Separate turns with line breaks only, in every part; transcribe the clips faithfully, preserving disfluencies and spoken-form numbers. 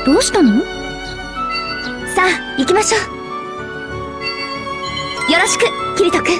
どうしたの？さあ行きましょう。よろしくキリト君。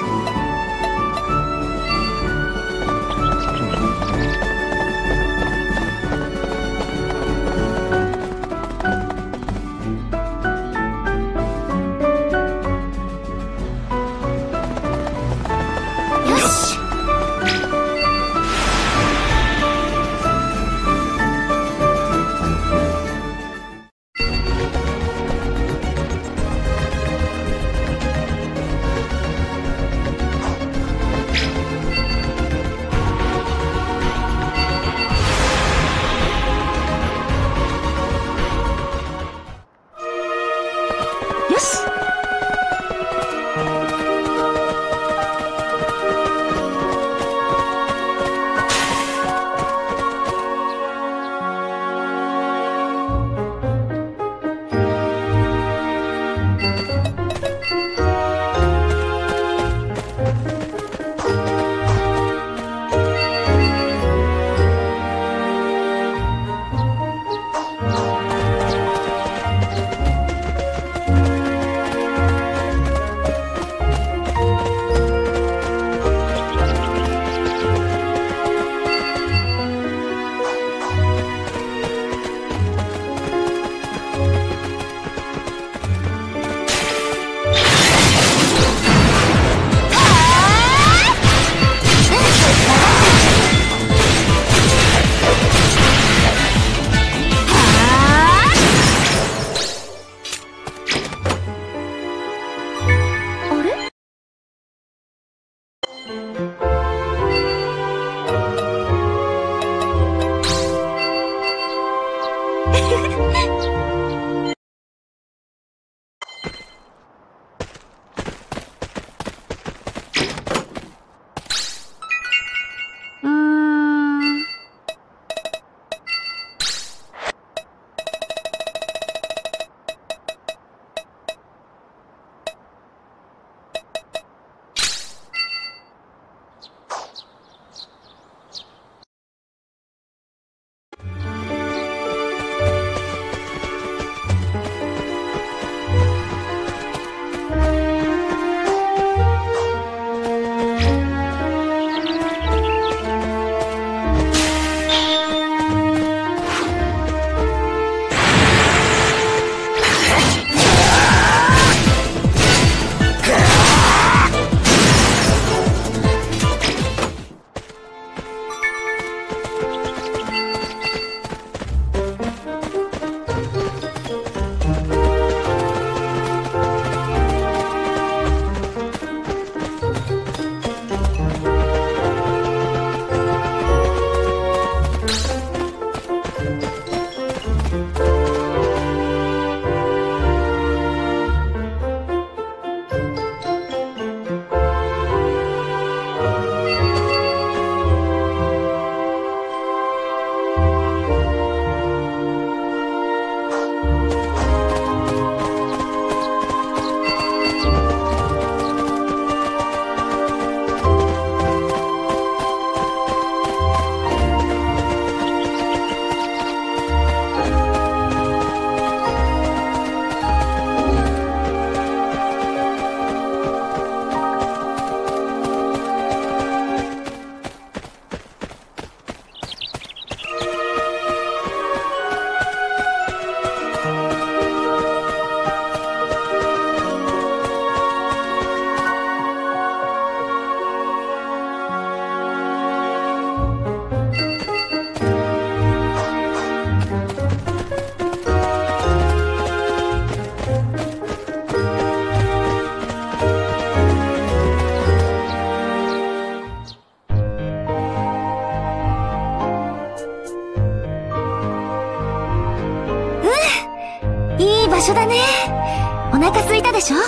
場所だね。お腹空いたでしょ？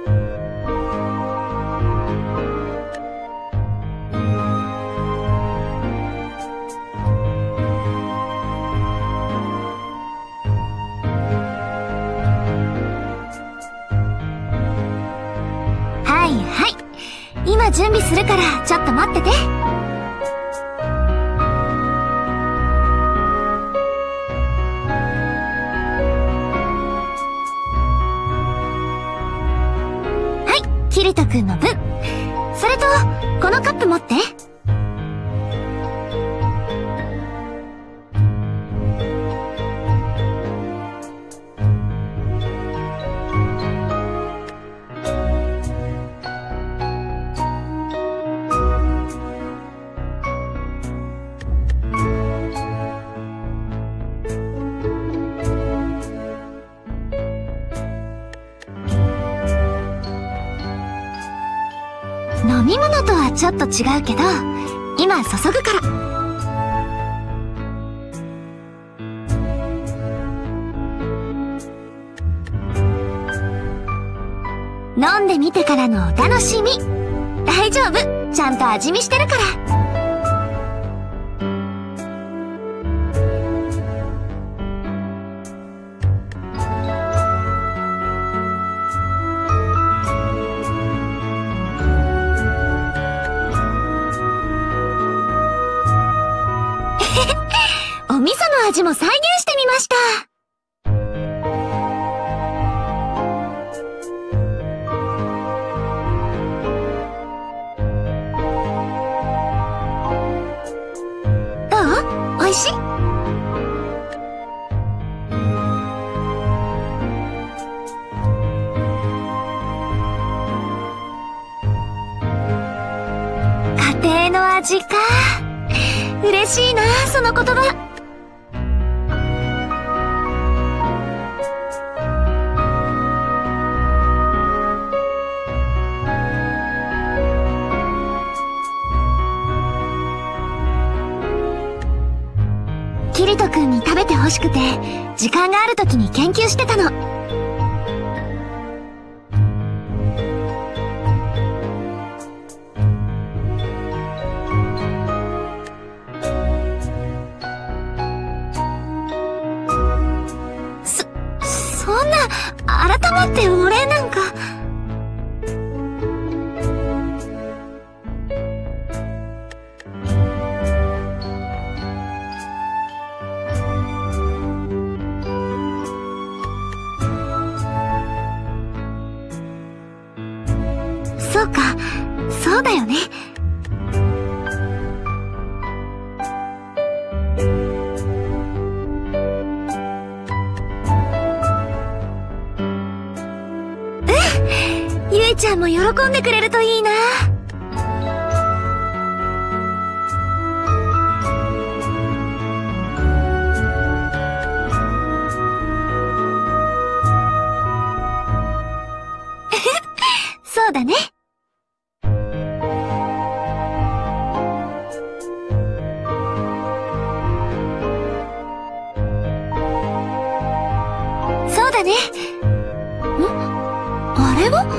はいはい、今準備するからちょっと待ってて。 キリト君の分。それと、このカップ持って。飲み物とはちょっと違うけど、今注ぐから。飲んでみてからのお楽しみ。大丈夫、ちゃんと味見してるから。お味噌の味も再現してみました。どう？おいしい？家庭の味か。嬉しいな、その言葉。キリト君に食べてほしくて、時間がある時に研究してたの。そ、そんな、改まってお礼なんか。そうか、そうだよね。うん、ゆいちゃんも喜んでくれるといいな。そうだね。そうだね。ん？あれは？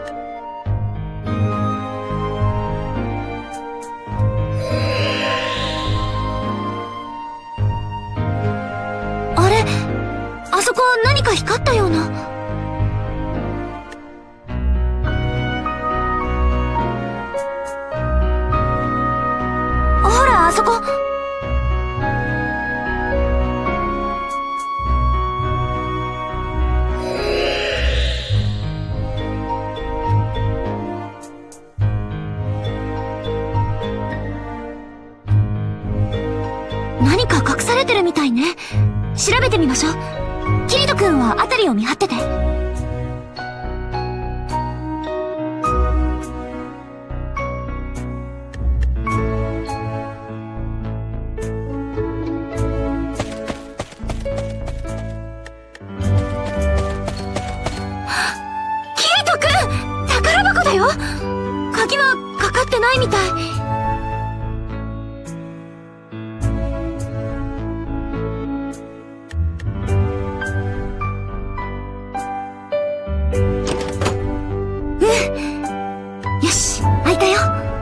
あれ、あそこ何か光ったような。ほら、あそこ。何か隠されてるみたいね。調べてみましょう。キリト君は辺りを見張ってて。キリト君！宝箱だよ！鍵はかかってないみたい。よし、開いたよ。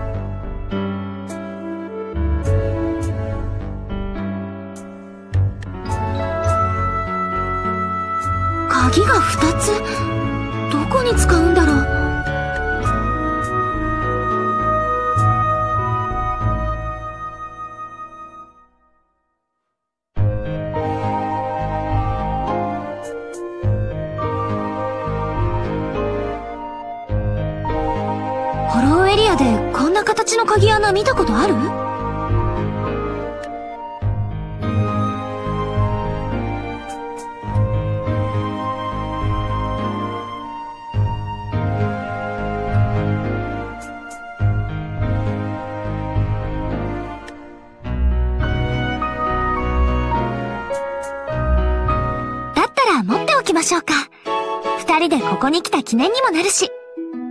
鍵がふたつ。どこに使うんだろう。 でこんな形の鍵穴見たことある？だったら持っておきましょうか。二人でここに来た記念にもなるし。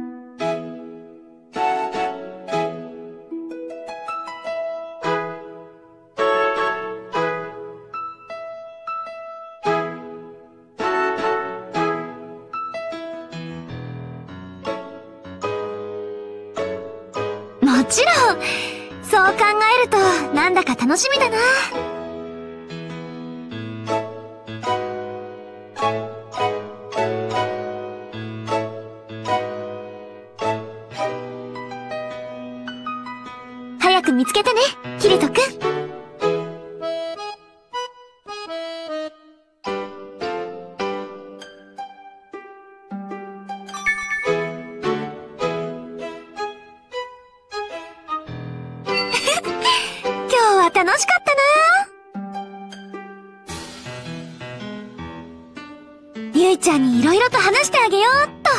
もちろん、そう考えるとなんだか楽しみだな。早く見つけてね、キリトくん。楽しかったな。ゆいちゃんにいろいろと話してあげようっと。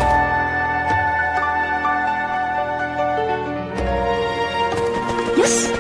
よし。